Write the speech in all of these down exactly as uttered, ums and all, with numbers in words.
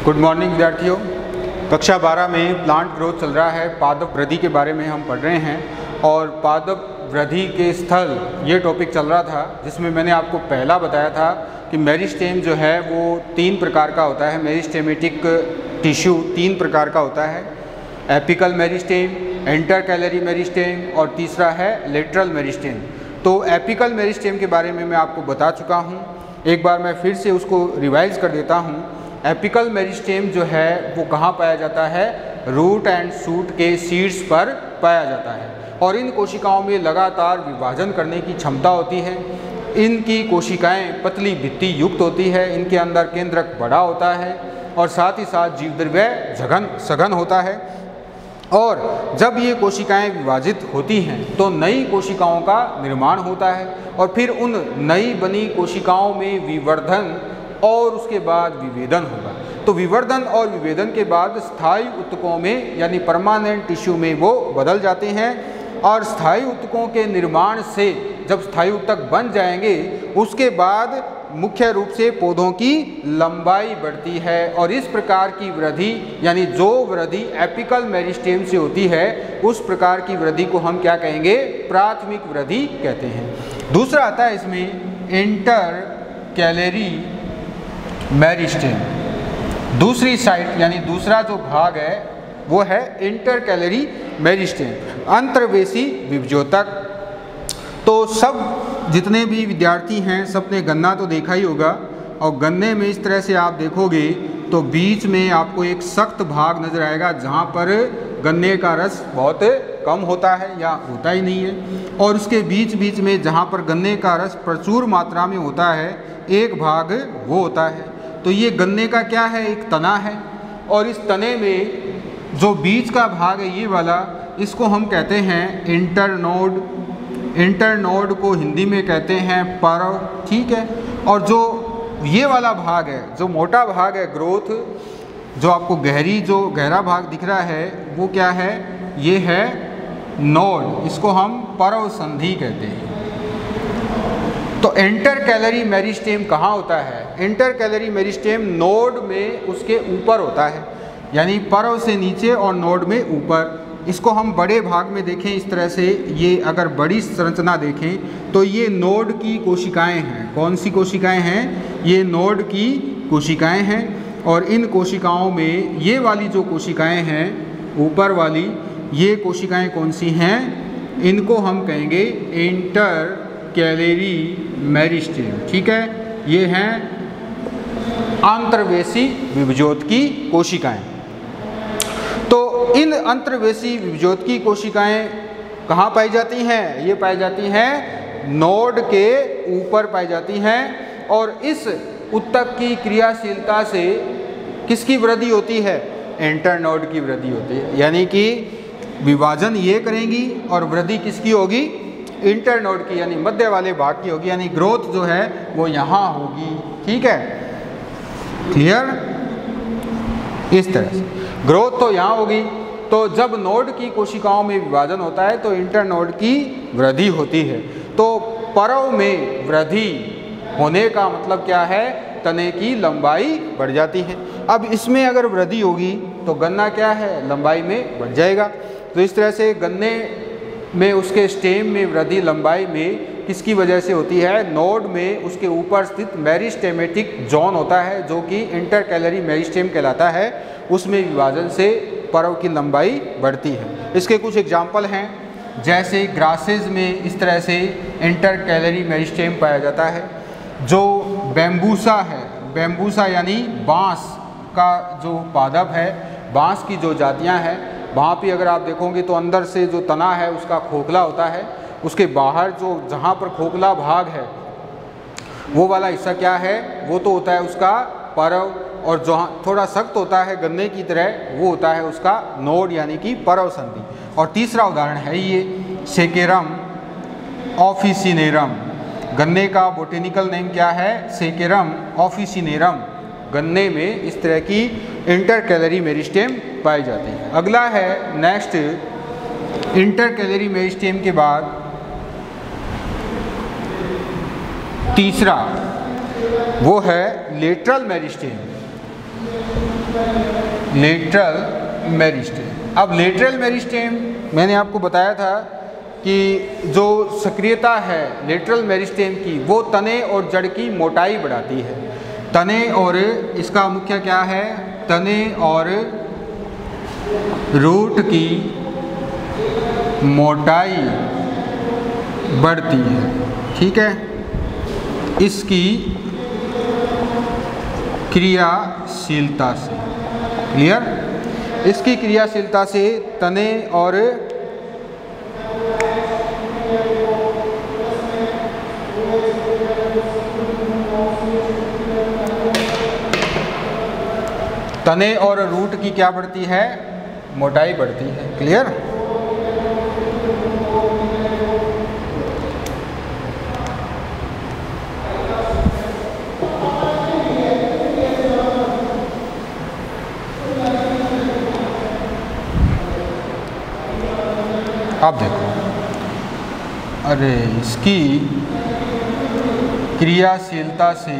Good morning विद्यार्थियों। कक्षा बारह में प्लांट ग्रोथ चल रहा है। पादप वृद्धि के बारे में हम पढ़ रहे हैं और पादप वृद्धि के स्थल ये टॉपिक चल रहा था, जिसमें मैंने आपको पहला बताया था कि मेरिस्टेम जो है वो तीन प्रकार का होता है। मेरिस्टेमेटिक टिश्यू तीन प्रकार का होता है, एपिकल मेरिस्टेम, इंटरकैलरी मेरिस्टेम और तीसरा है लेटरल मेरिस्टेम। तो एपिकल मेरिस्टेम के बारे में मैं आपको बता चुका हूँ, एक बार मैं फिर से उसको रिवाइज कर देता हूँ। एपिकल मेरिस्टेम जो है वो कहाँ पाया जाता है? रूट एंड शूट के सीड्स पर पाया जाता है और इन कोशिकाओं में लगातार विभाजन करने की क्षमता होती है। इनकी कोशिकाएं पतली भित्ति युक्त होती है, इनके अंदर केंद्रक बड़ा होता है और साथ ही साथ जीवद्रव्य सघन सघन होता है। और जब ये कोशिकाएं विभाजित होती हैं तो नई कोशिकाओं का निर्माण होता है और फिर उन नई बनी कोशिकाओं में विवर्धन और उसके बाद विभेदन होगा। तो विवर्धन और विभेदन के बाद स्थायी ऊतकों में यानी परमानेंट टिश्यू में वो बदल जाते हैं और स्थायी ऊतकों के निर्माण से जब स्थायी ऊतक बन जाएंगे उसके बाद मुख्य रूप से पौधों की लंबाई बढ़ती है और इस प्रकार की वृद्धि यानी जो वृद्धि एपिकल मेरिस्टेम से होती है उस प्रकार की वृद्धि को हम क्या कहेंगे? प्राथमिक वृद्धि कहते हैं। दूसरा आता है इसमें इंटर कैलरी मेरिस्टेम। दूसरी साइड यानी दूसरा जो भाग है वो है इंटर कैलरी मेरिस्टेम, अंतर्वेशी विभजोतक। तो सब जितने भी विद्यार्थी हैं सबने गन्ना तो देखा ही होगा और गन्ने में इस तरह से आप देखोगे तो बीच में आपको एक सख्त भाग नजर आएगा जहाँ पर गन्ने का रस बहुत कम होता है या होता ही नहीं है, और उसके बीच बीच में जहाँ पर गन्ने का रस प्रचुर मात्रा में होता है एक भाग वो होता है। तो ये गन्ने का क्या है? एक तना है और इस तने में जो बीच का भाग है ये वाला, इसको हम कहते हैं इंटरनोड। इंटरनोड को हिंदी में कहते हैं परव, ठीक है। और जो ये वाला भाग है, जो मोटा भाग है ग्रोथ, जो आपको गहरी जो गहरा भाग दिख रहा है वो क्या है? ये है नोड, इसको हम परव संधि कहते हैं। तो इंटर कैलरी मेरिस्टेम कहाँ होता है? इंटर कैलरी मेरिस्टेम नोड में उसके ऊपर होता है, यानी परव से नीचे और नोड में ऊपर। इसको हम बड़े भाग में देखें इस तरह से, ये अगर बड़ी संरचना देखें तो ये नोड की कोशिकाएं हैं। कौन सी कोशिकाएं हैं? ये नोड की कोशिकाएं हैं और इन कोशिकाओं में ये वाली जो कोशिकाएं हैं ऊपर वाली, ये कोशिकाएं कौन सी हैं? इनको हम कहेंगे इंटर कैलरी मेरिस्टेम, ठीक है। ये हैं अंतर्वेशी विभजोत की कोशिकाएं। तो इन अंतर्वेशी विभजोत की कोशिकाएं कहाँ पाई जाती हैं? ये पाई जाती हैं नोड के ऊपर पाई जाती हैं और इस ऊतक की क्रियाशीलता से किसकी वृद्धि होती है? इंटरनोड की वृद्धि होती है, यानी कि विभाजन ये करेंगी और वृद्धि किसकी होगी? इंटरनोड की, यानी मध्य वाले भाग की होगी, यानी ग्रोथ जो है वो यहाँ होगी, ठीक है। क्लियर? इस तरह से ग्रोथ तो यहाँ होगी। तो जब नोड की कोशिकाओं में विभाजन होता है तो इंटरनोड की वृद्धि होती है। तो परव में वृद्धि होने का मतलब क्या है? तने की लंबाई बढ़ जाती है। अब इसमें अगर वृद्धि होगी तो गन्ना क्या है? लंबाई में बढ़ जाएगा। तो इस तरह से गन्ने में उसके स्टेम में वृद्धि लंबाई में किसकी वजह से होती है? नोड में उसके ऊपर स्थित मेरिस्टेमेटिक जोन होता है जो कि इंटर कैलरी मेरिस्टेम कहलाता है, उसमें विभाजन से परव की लंबाई बढ़ती है। इसके कुछ एग्जाम्पल हैं, जैसे ग्रासेज में इस तरह से इंटर कैलरी मेरिस्टेम पाया जाता है। जो बैम्बूसा है, बैम्बूसा यानी बांस का जो पादप है, बांस की जो जातियां हैं, वहाँ पे अगर आप देखोगे तो अंदर से जो तना है उसका खोखला होता है, उसके बाहर जो जहाँ पर खोखला भाग है वो वाला हिस्सा क्या है? वो तो होता है उसका परव, और जो थोड़ा सख्त होता है गन्ने की तरह वो होता है उसका नोड यानी कि परव संधि। और तीसरा उदाहरण है ये सेकेरम ऑफिसिनेरम। गन्ने का बोटेनिकल नेम क्या है? Saccharum officinarum. गन्ने में इस तरह की इंटर कैलरी मेरिस्टेम पाई जाती है। अगला है नेक्स्ट, इंटर कैलरी मेरिस्टेम के बाद तीसरा वो है लेटरल मेरिस्टेम। Lateral meristem. अब लेटरल मेरिस्टेम मैंने आपको बताया था कि जो सक्रियता है लेटरल मेरिस्टेम की वो तने और जड़ की मोटाई बढ़ाती है। तने और इसका मुख्य क्या है, तने और रूट की मोटाई बढ़ती है, ठीक है, इसकी क्रियाशीलता से। क्लियर? इसकी क्रियाशीलता से तने और तने और रूट की क्या बढ़ती है, मोटाई बढ़ती है। क्लियर? अब देखो, अरे इसकी क्रियाशीलता से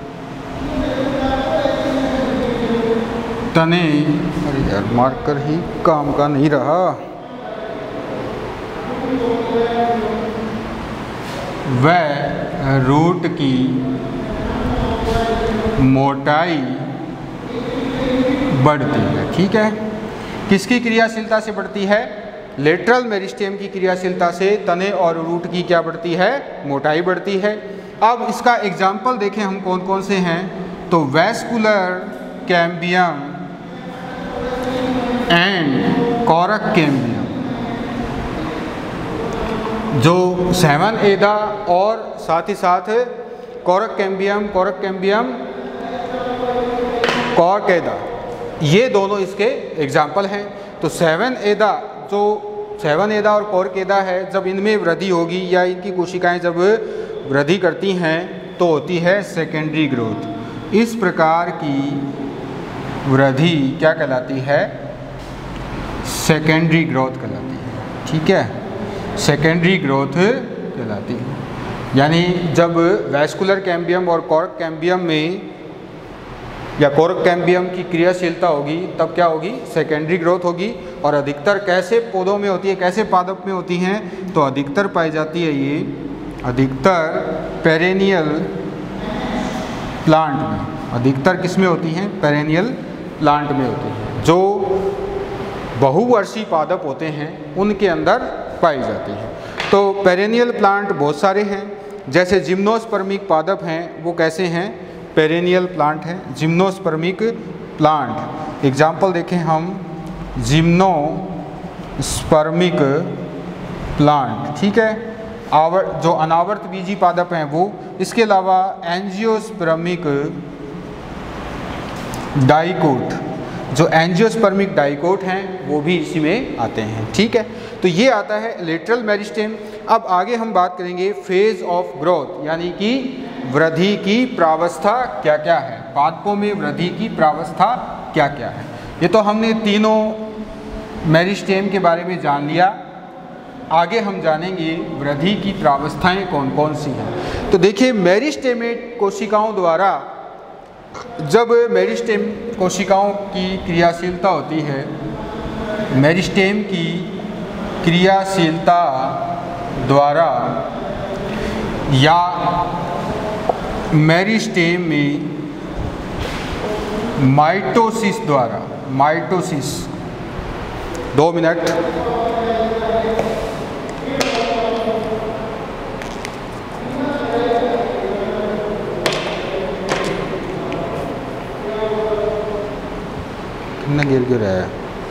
तने, अरे यार मार्कर ही काम का नहीं रहा, वह रूट की मोटाई बढ़ती है। ठीक है, किसकी क्रियाशीलता से बढ़ती है? लेटरल मेरिस्टेम की क्रियाशीलता से तने और रूट की क्या बढ़ती है, मोटाई बढ़ती है। अब इसका एग्जाम्पल देखें हम कौन कौन से हैं, तो vascular cambium and cork cambium, जो सेवन एदा और साथ ही साथ cork cambium, cork cambium cork एदा, ये दोनों इसके एग्जाम्पल हैं। तो सेवन एदा, जो सेवन एदा और कॉर्क एदा है, जब इनमें वृद्धि होगी या इनकी कोशिकाएं जब वृद्धि करती हैं तो होती है सेकेंडरी ग्रोथ। इस प्रकार की वृद्धि क्या कहलाती है, सेकेंडरी ग्रोथ कहलाती है। ठीक है, सेकेंडरी ग्रोथ कहलाती है। यानी जब वैस्कुलर कैम्बियम और कॉर्क कैम्बियम में या कॉर्क कैम्बियम की क्रियाशीलता होगी तब क्या होगी, सेकेंडरी ग्रोथ होगी। और अधिकतर कैसे पौधों में होती है, कैसे पादप में होती हैं, तो अधिकतर पाई जाती है ये अधिकतर पेरेनियल प्लांट में। अधिकतर किस में होती हैं, पेरेनियल प्लांट में होती हैं, जो बहुवर्षीय पादप होते हैं उनके अंदर पाई जाती है। तो पेरेनियल प्लांट बहुत सारे हैं, जैसे जिम्नोस्पर्मिक पादप हैं, वो कैसे हैं, पेरेनियल प्लांट है, जिम्नोस्पर्मिक प्लांट। एग्जाम्पल देखें हम, जिम्नोस्पर्मिक प्लांट, ठीक है, आवर जो अनावर्त बीजी पादप हैं वो। इसके अलावा एंजियोस्पर्मिक डाइकोट, जो एंजियोस्पर्मिक डाइकोट हैं वो भी इसी में आते हैं। ठीक है, तो ये आता है लेटरल मेरिस्टेम। अब आगे हम बात करेंगे फेज ऑफ ग्रोथ, यानी कि वृद्धि की प्रावस्था क्या क्या है, पादपों में वृद्धि की प्रावस्था क्या क्या है। ये तो हमने तीनों मेरिस्टेम के बारे में जान लिया। आगे हम जानेंगे वृद्धि की प्रावस्थाएं कौन कौन सी हैं। तो देखिए, मेरिस्टेमेट कोशिकाओं द्वारा, जब मेरिस्टेम कोशिकाओं की क्रियाशीलता होती है, मेरिस्टेम की क्रियाशीलता द्वारा या मेरिस्टेम में माइटोसिस द्वारा, माइटोसिस, दो मिनट, कितना गिर गिर है।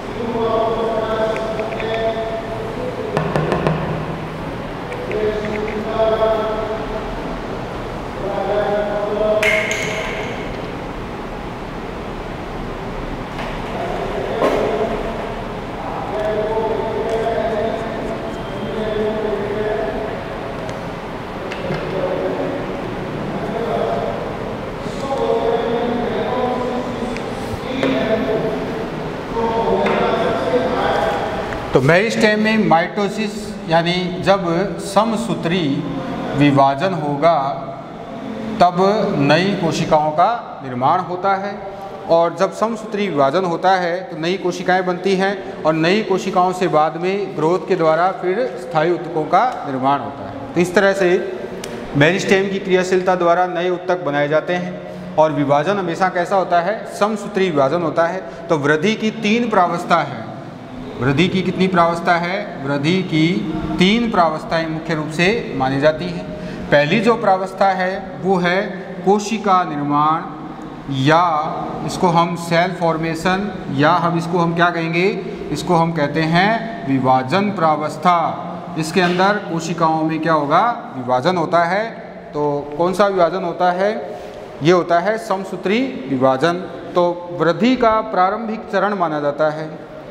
तो मेरिस्टेम में माइटोसिस यानी जब समसूत्री विभाजन होगा तब नई कोशिकाओं का निर्माण होता है। और जब समसूत्री विभाजन होता है तो नई कोशिकाएं बनती हैं और नई कोशिकाओं से बाद में ग्रोथ के द्वारा फिर स्थायी ऊतकों का निर्माण होता है। तो इस तरह से मेरिस्टेम की क्रियाशीलता द्वारा नए ऊतक बनाए जाते हैं और विभाजन हमेशा कैसा होता है, समसूत्री विभाजन होता है। तो वृद्धि की तीन प्रावस्था है। वृद्धि की कितनी प्रावस्था है? वृद्धि की तीन प्रावस्थाएं मुख्य रूप से मानी जाती हैं। पहली जो प्रावस्था है वो है कोशिका निर्माण, या इसको हम सेल फॉर्मेशन, या हम इसको हम क्या कहेंगे, इसको हम कहते हैं विभाजन प्रावस्था। इसके अंदर कोशिकाओं में क्या होगा, विभाजन होता है। तो कौन सा विभाजन होता है? ये होता है समसूत्री विभाजन। तो वृद्धि का प्रारंभिक चरण माना जाता है।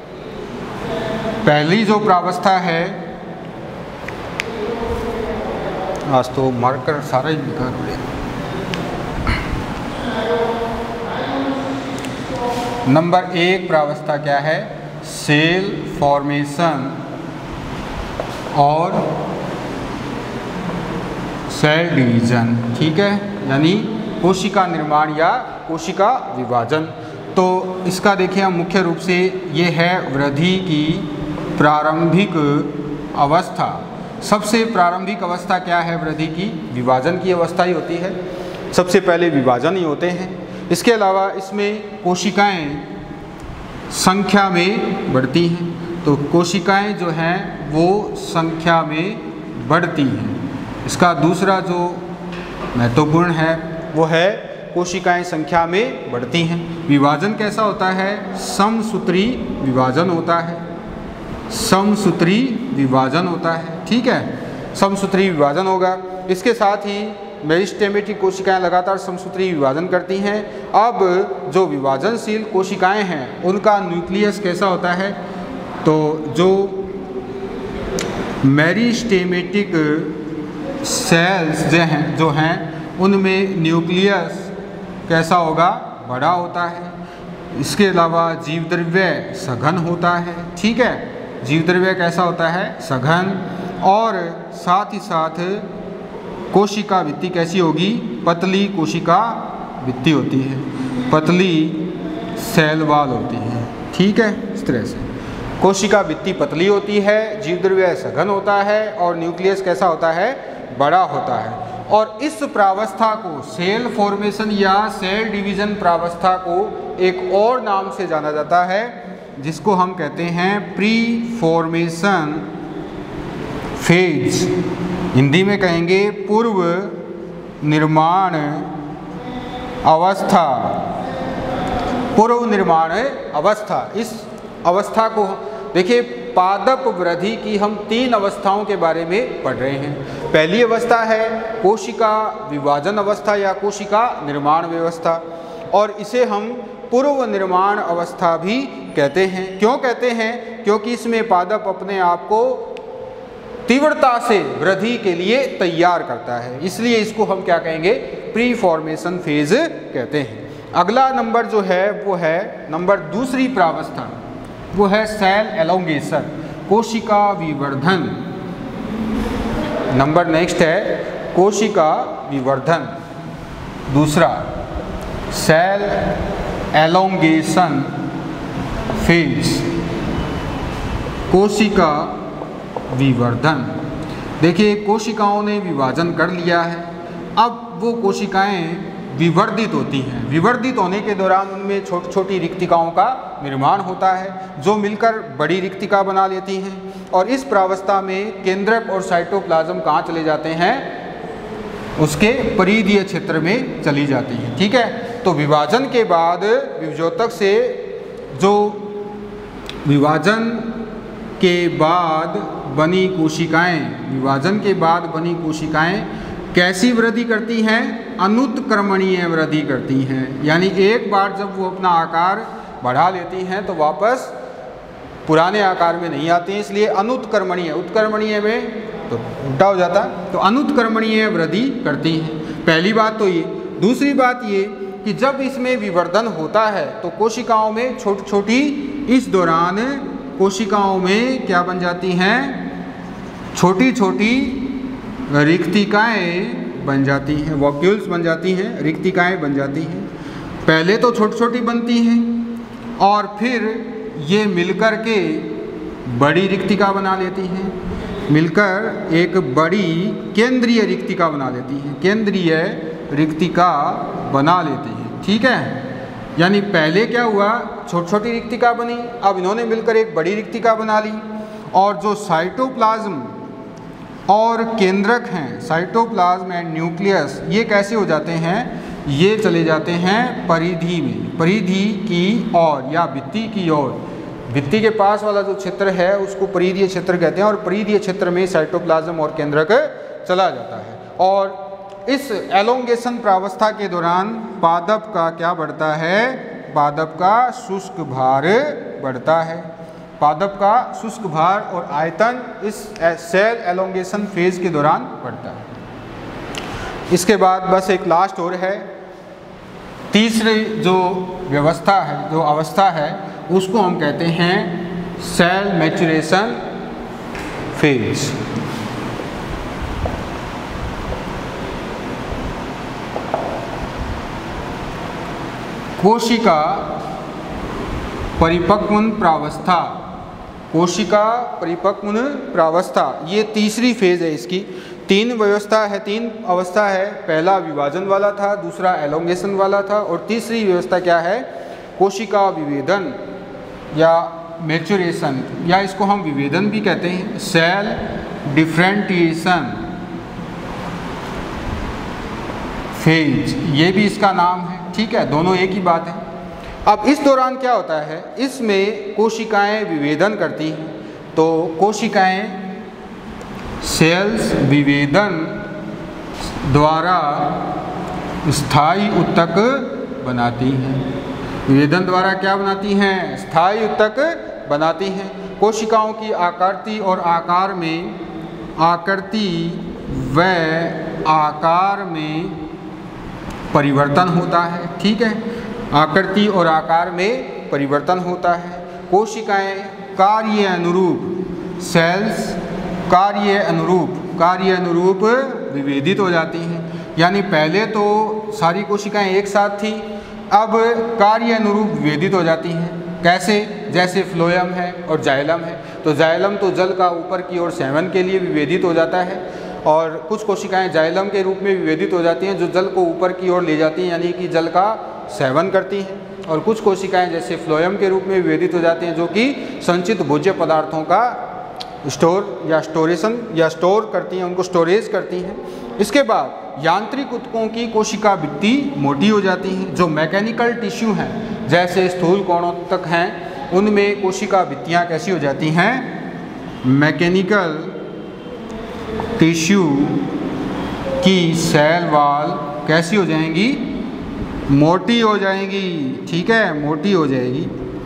पहली जो प्रावस्था है, आज तो मार्कर सारा ही बेकार हो गया। नंबर एक प्रावस्था क्या है? सेल फॉर्मेशन और सेल डिवीजन, ठीक है, यानी कोशिका निर्माण या कोशिका विभाजन। तो इसका देखिए हम मुख्य रूप से ये है वृद्धि की प्रारंभिक अवस्था। सबसे प्रारंभिक अवस्था क्या है वृद्धि की? विभाजन की अवस्था ही होती है। सबसे पहले विभाजन ही होते हैं। इसके अलावा इसमें कोशिकाएं संख्या में बढ़ती हैं। तो कोशिकाएं जो हैं वो संख्या में बढ़ती हैं। इसका दूसरा जो महत्वपूर्ण है वो है कोशिकाएं संख्या में बढ़ती हैं। विभाजन कैसा होता है? समसूत्री विभाजन होता है। समसूत्री विभाजन होता है, ठीक है, समसूत्री विभाजन होगा। इसके साथ ही मेरिस्टेमेटिक कोशिकाएं लगातार समसूत्री विभाजन करती हैं। अब जो विभाजनशील कोशिकाएं हैं उनका न्यूक्लियस कैसा होता है? तो जो मेरिस्टेमेटिक सेल्स जो हैं जो हैं उनमें न्यूक्लियस कैसा होगा? बड़ा होता है। इसके अलावा जीवद्रव्य सघन होता है, ठीक है, जीवद्रव्य कैसा होता है? सघन। और साथ ही साथ कोशिका भित्ति कैसी होगी? पतली कोशिका भित्ति होती है, पतली सेल वॉल होती है, ठीक है। इस तरह से कोशिका भित्ति पतली होती है, जीवद्रव्य सघन होता है और न्यूक्लियस कैसा होता है? बड़ा होता है। और इस प्रावस्था को सेल फॉर्मेशन या सेल डिवीजन प्रावस्था को एक और नाम से जाना जाता है जिसको हम कहते हैं प्री फॉर्मेशन फेज। हिंदी में कहेंगे पूर्व निर्माण अवस्था। पूर्व निर्माण अवस्था, इस अवस्था को देखिए, पादप वृद्धि की हम तीन अवस्थाओं के बारे में पढ़ रहे हैं। पहली अवस्था है कोशिका विभाजन अवस्था या कोशिका निर्माण व्यवस्था, और इसे हम पूर्व निर्माण अवस्था भी कहते हैं। क्यों कहते हैं? क्योंकि इसमें पादप अपने आप को तीव्रता से वृद्धि के लिए तैयार करता है, इसलिए इसको हम क्या कहेंगे? प्री फॉर्मेशन फेज कहते हैं। अगला नंबर जो है वो है नंबर दूसरी प्रावस्था, वो है सेल एलोंगेशन, कोशिका विवर्धन। नंबर नेक्स्ट है कोशिका विवर्धन। दूसरा सेल एलोंगेशन फेज, कोशिका विवर्धन। देखिए, कोशिकाओं ने विभाजन कर लिया है, अब वो कोशिकाएं विवर्धित होती हैं। विवर्धित होने के दौरान उनमें छोटी छोटी रिक्तिकाओं का निर्माण होता है जो मिलकर बड़ी रिक्तिका बना लेती हैं। और इस प्रावस्था में केंद्रक और साइटोप्लाज्म कहाँ चले जाते हैं? उसके परिधीय क्षेत्र में चली जाती हैं, ठीक है। तो विभाजन के बाद विभजोतक से जो विभाजन के बाद बनी कोशिकाएं विभाजन के बाद बनी कोशिकाएं कैसी वृद्धि करती हैं? अनुत्क्रमणीय वृद्धि करती हैं। यानी एक बार जब वो अपना आकार बढ़ा लेती हैं तो वापस पुराने आकार में नहीं आती हैं, इसलिए अनुत्क्रमणीय, उत्क्रमणीय में तो उल्टा हो जाता, तो अनुत्क्रमणीय वृद्धि करती हैं। पहली बात तो ये। दूसरी बात ये कि जब इसमें विवर्धन होता है तो कोशिकाओं में छोटी छोटी, इस दौरान कोशिकाओं में क्या बन जाती हैं? छोटी छोटी रिक्तिकाएं बन जाती हैं, वॉक्यूल्स बन जाती हैं, रिक्तिकाएं बन जाती हैं। पहले तो छोटी छोटी बनती हैं और फिर ये मिलकर के बड़ी रिक्तिका बना लेती हैं, मिलकर एक बड़ी केंद्रीय रिक्तिका बना लेती हैं, केंद्रीय रिक्तिका बना लेती हैं। ठीक है, यानी पहले क्या हुआ, छोटी छोटी रिक्तिका बनी, अब इन्होंने मिलकर एक बड़ी रिक्तिका बना ली। और जो साइटोप्लाज्म और केंद्रक हैं, साइटोप्लाज्म एंड न्यूक्लियस, ये कैसे हो जाते हैं, ये चले जाते हैं परिधि में, परिधि की ओर या भित्ति की ओर। भित्ति के पास वाला जो क्षेत्र है उसको परिधीय क्षेत्र कहते हैं और परिधीय क्षेत्र में साइटोप्लाज्म और केंद्रक चला जाता है। और इस एलोंगेशन प्रावस्था के दौरान पादप का क्या बढ़ता है, पादप का शुष्क भार बढ़ता है। पादप का शुष्क भार और आयतन इस सेल एलोंगेशन फेज के दौरान बढ़ता है। इसके बाद बस एक लास्ट और है, तीसरी जो व्यवस्था है, जो अवस्था है, उसको हम कहते हैं सेल मैच्योरेशन फेज। कोशिका परिपक्वन प्रावस्था, कोशिका परिपक्वन प्रावस्था, ये तीसरी फेज है इसकी। तीन व्यवस्था है, तीन अवस्था है, पहला विभाजन वाला था, दूसरा एलोंगेशन वाला था और तीसरी व्यवस्था क्या है, कोशिका विभेदन या मैच्योरेशन, या इसको हम विभेदन भी कहते हैं, सेल डिफरेंटिएशन फेज, ये भी इसका नाम है। ठीक है, दोनों एक ही बात है। अब इस दौरान क्या होता है, इसमें कोशिकाएं विभेदन करती हैं, तो कोशिकाएं सेल्स विभेदन द्वारा स्थायी उत्तक बनाती हैं। विभेदन द्वारा क्या बनाती हैं, स्थायी उत्तक बनाती हैं। कोशिकाओं की आकृति और आकार में, आकृति व आकार में परिवर्तन होता है। ठीक है, आकृति और आकार में परिवर्तन होता है। कोशिकाएं कार्य अनुरूप, सेल्स कार्य अनुरूप, कार्य अनुरूप विभेदित हो जाती हैं। यानी पहले तो सारी कोशिकाएं एक साथ थी, अब कार्य अनुरूप विभेदित हो जाती हैं। कैसे, जैसे फ्लोएम है और जाइलम है, तो जाइलम तो जल का ऊपर की ओर सेवन के लिए विभेदित हो जाता है और कुछ कोशिकाएं जाइलम के रूप में विभेदित हो जाती हैं जो जल को ऊपर की ओर ले जाती हैं, यानी कि जल का सेवन करती हैं। और कुछ कोशिकाएं जैसे फ्लोएम के रूप में विभेदित हो जाती हैं जो कि संचित भोज्य पदार्थों का स्टोर या स्टोरेशन या स्टोर करती हैं, उनको स्टोरेज करती हैं। इसके बाद यांत्रिक ऊतकों की कोशिका भित्ति मोटी हो जाती हैं। जो मैकेनिकल टिश्यू हैं जैसे स्थूल कोणोत्तक हैं, उनमें कोशिका भित्तियाँ कैसी हो जाती हैं, मैकेनिकल टिश्यू की सेल वॉल कैसी हो जाएंगी, मोटी हो जाएंगी। ठीक है, मोटी हो जाएगी।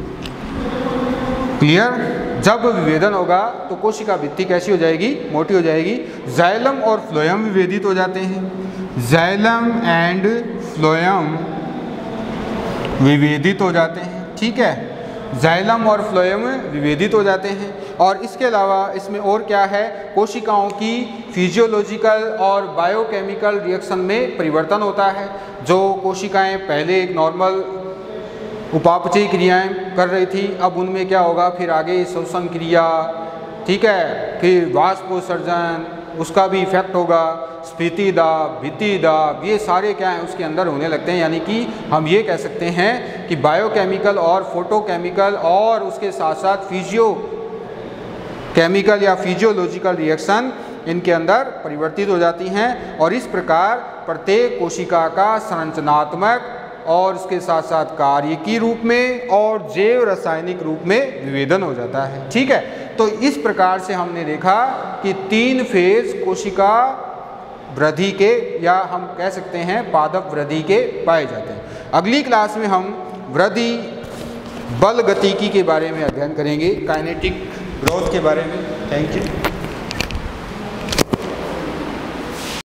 क्लियर, जब विभेदन होगा तो कोशिका भित्ति कैसी हो जाएगी, मोटी हो जाएगी। जाइलम और फ्लोएम विभेदित हो जाते हैं, जाइलम एंड फ्लोएम विभेदित हो जाते हैं। ठीक है, जाइलम और फ्लोएम विभेदित हो जाते हैं। और इसके अलावा इसमें और क्या है, कोशिकाओं की फिजियोलॉजिकल और बायोकेमिकल रिएक्शन में परिवर्तन होता है। जो कोशिकाएं पहले एक नॉर्मल उपापचयी क्रियाएं कर रही थी, अब उनमें क्या होगा, फिर आगे श्वसन क्रिया, ठीक है, फिर वाष्पोत्सर्जन, उसका भी इफेक्ट होगा, स्फीति दाब, भित्ति दाब, ये सारे क्या हैं उसके अंदर होने लगते हैं। यानी कि हम ये कह सकते हैं कि बायोकेमिकल और फोटोकेमिकल और उसके साथ साथ फिजियो केमिकल या फिजियोलॉजिकल रिएक्शन इनके अंदर परिवर्तित हो जाती हैं। और इस प्रकार प्रत्येक कोशिका का संरचनात्मक और उसके साथ साथ कार्यकी रूप में और जैव रासायनिक रूप में विभेदन हो जाता है। ठीक है, तो इस प्रकार से हमने देखा कि तीन फेज कोशिका वृद्धि के या हम कह सकते हैं पादप वृद्धि के पाए जाते हैं। अगली क्लास में हम वृद्धि बल गतिकी के बारे में अध्ययन करेंगे, काइनेटिक ग्रोथ के बारे में। Thank you.